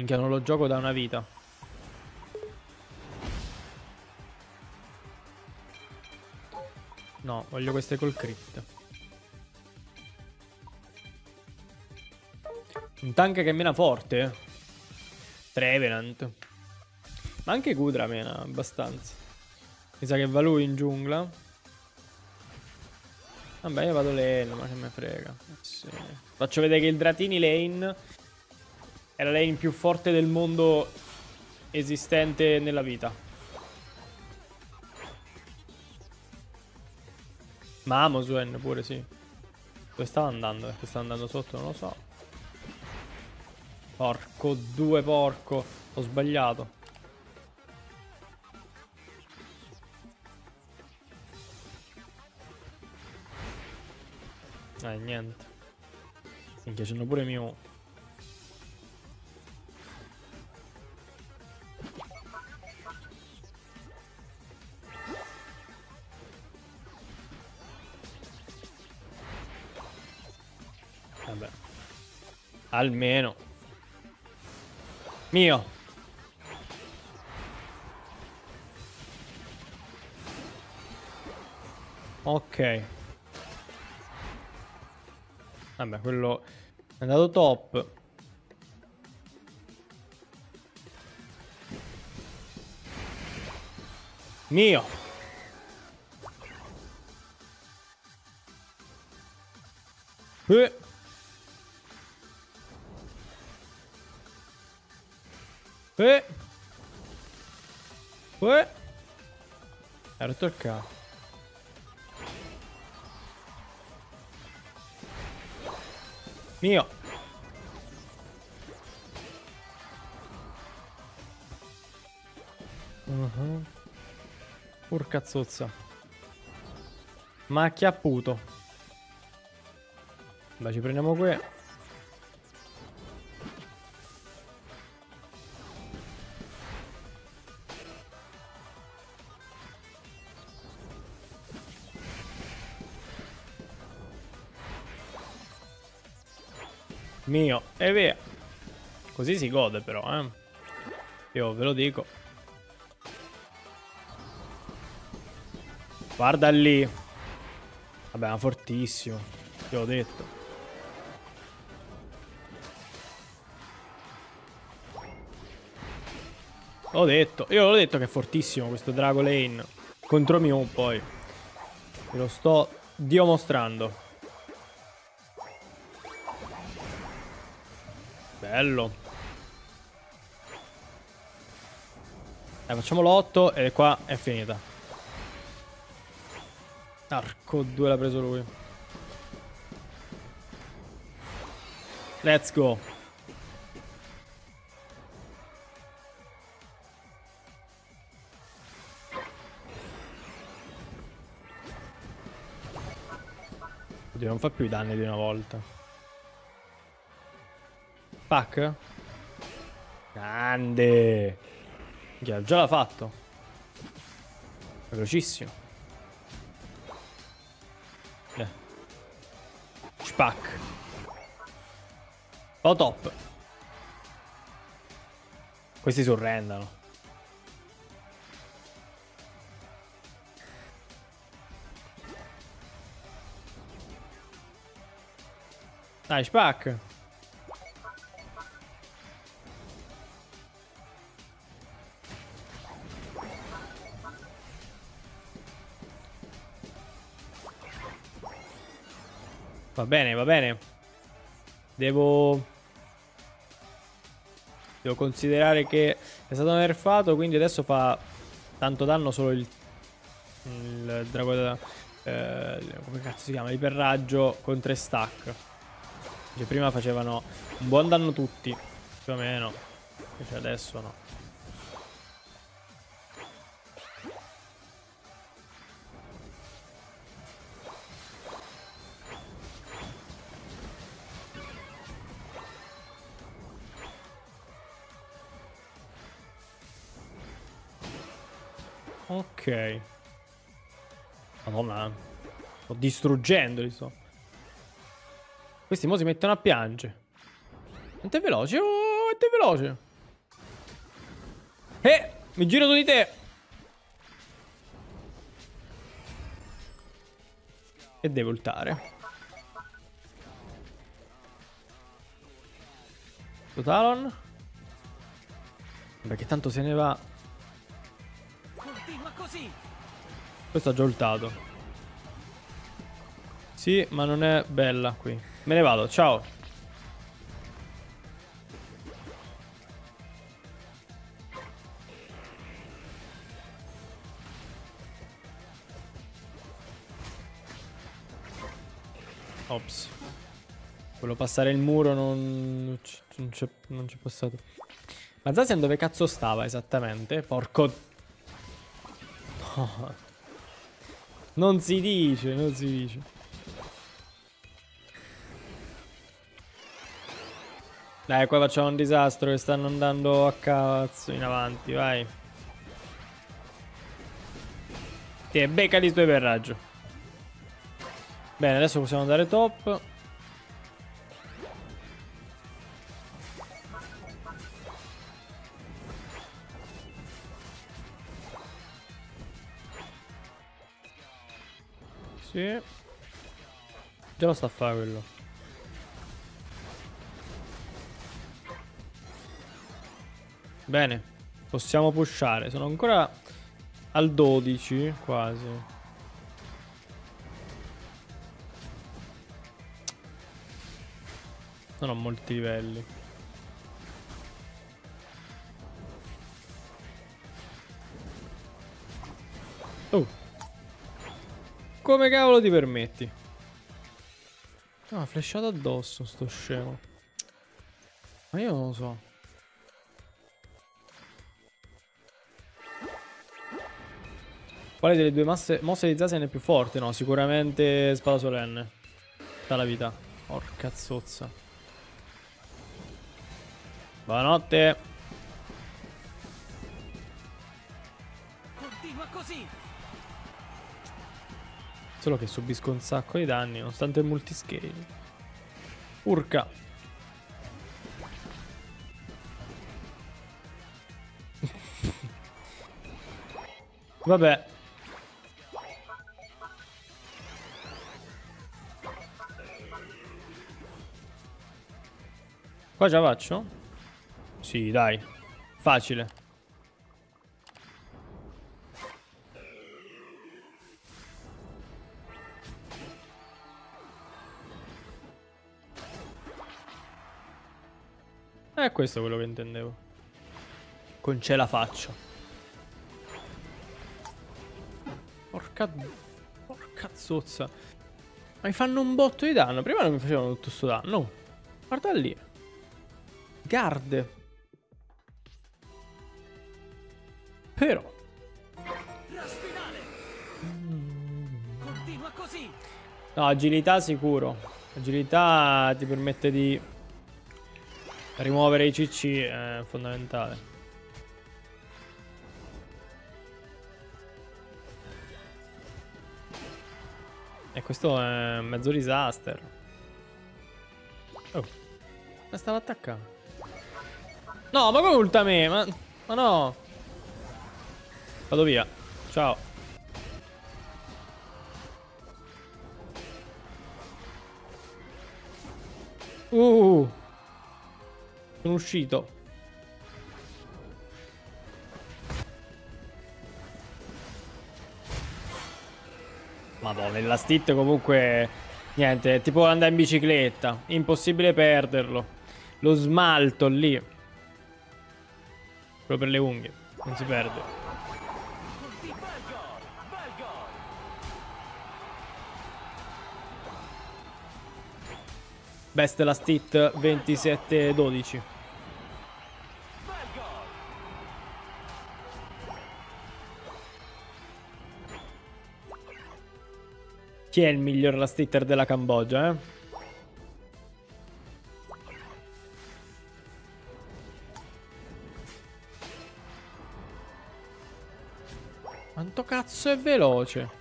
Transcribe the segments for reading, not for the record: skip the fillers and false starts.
Minchia, non lo gioco da una vita. No, voglio queste col crit. Un tank che mena forte. Trevenant. Ma anche Kudra mena abbastanza. Mi sa che va lui in giungla. Vabbè, io vado lane, ma che me frega. Sì. Faccio vedere che il Dratini lane è la lane più forte del mondo esistente nella vita. Ma amo Swen pure, sì. Dove stava andando? Perché stava andando sotto, non lo so. Porco, due porco. Ho sbagliato. Niente. Minchia, c'hanno pure Mew. Vabbè. Almeno. Mio. Ok. Vabbè, quello è andato top. Mio. Eh. Eh. Ha rotto il cazzo. Mio. Porca zozza. Macchia puto. Beh, ci prendiamo qui. Mio. E via. Così si gode però, Io ve lo dico. Guarda lì. Vabbè, ma fortissimo. Te l'ho detto. L'ho detto. Io l'ho detto che è fortissimo questo Drago Lane. Contro Mew poi. Ve lo sto dimostrando. Bello. Facciamo l'8 e qua è finita. Arco 2 l'ha preso lui. Let's go. Oddio, non fa più i danni di una volta. Pack? Grande. Già l'ha fatto. È velocissimo. Spack. Oh, top. Questi surrendano. Dai, spack. Va bene, va bene. Devo considerare che è stato nerfato, quindi adesso fa tanto danno solo il drago come cazzo si chiama? L'iperraggio con 3 stack. Che prima facevano un buon danno tutti, più o meno. Invece adesso no. Ok. Madonna. Sto distruggendoli, sto. Questi mo si mettono a piangere. Quanto è veloce? Oh, quanto è veloce. Mi giro su di te. E devo ultare. Talon. Perché tanto se ne va. Continua così. Questo ha già ultato. Sì, ma non è bella qui. Me ne vado, ciao. Ops. Volevo passare il muro, non c'è passato. Ma Zacian dove cazzo stava esattamente? Porco... No. Non si dice, non si dice. Dai, qua facciamo un disastro che stanno andando a cazzo in avanti, vai. Ti becca di tuo iperraggio. Bene, adesso possiamo andare top. Sì. Già lo sta a fare quello. Bene. Possiamo pushare. Sono ancora al 12 quasi. Non ho molti livelli. Oh. Come cavolo ti permetti? No, ha flashato addosso sto scemo. Ma io non lo so. Quale delle due mosse di Zacian è più forte? No, sicuramente Spada Solenne. Dalla vita. Porca zozza. Buonanotte. Continua così. Solo che subisco un sacco di danni, nonostante il multiscale. Urca. Vabbè. Qua già faccio? Sì, dai. Facile. Questo è quello che intendevo. Con ce la faccio. Porca zozza. Ma mi fanno un botto di danno. Prima non mi facevano tutto sto danno. Guarda lì. Guard. Però. Continua così. No, agilità sicuro. Agilità ti permette di rimuovere i CC, è fondamentale. E questo è mezzo disaster. Oh. Ma stava attaccando. No, ma come ulta me? Ma no. Vado via. Ciao. Sono uscito. Madonna, il last hit comunque... Niente, è tipo andare in bicicletta. Impossibile perderlo. Lo smalto lì. Quello per le unghie. Non si perde. Best last hit 27-12. Chi è il miglior last hitter della Cambogia, eh? Quanto cazzo è veloce?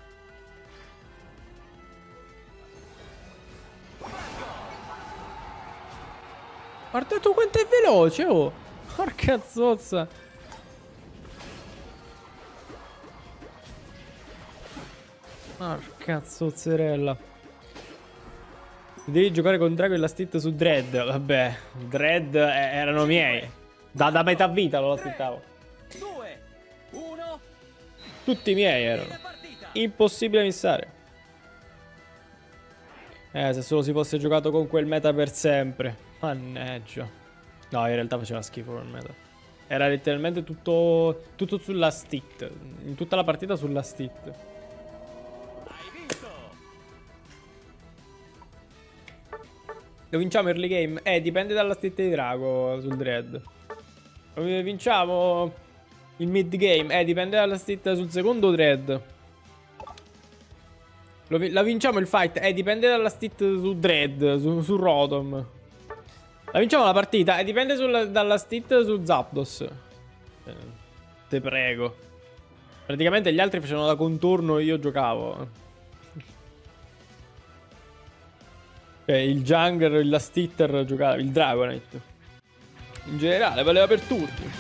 Guarda tu quanto è veloce, oh! Porca zozza! Porca zozzerella. Devi giocare con Drago e la Stit su Dread. Vabbè, Dread erano miei. Da metà vita lo aspettavo. 2, 1. Tutti miei erano. Impossibile missare. Se solo si fosse giocato con quel meta per sempre. Mannaggia. No, in realtà faceva schifo quel meta. Era letteralmente tutto sulla Stit. In tutta la partita sulla Stit. Lo vinciamo early game? Dipende dalla Stit di Drago sul Dread. Lo vinciamo il mid game? Dipende dalla Stit sul secondo Dread. La vinciamo il fight? Dipende dalla Stit su Dread, su Rotom. La vinciamo la partita? Dipende dalla Stit su Zapdos. Te prego. Praticamente gli altri facevano da contorno e io giocavo. Il jungler, il Lastitter giocava, il Dragonite. In generale valeva per tutti.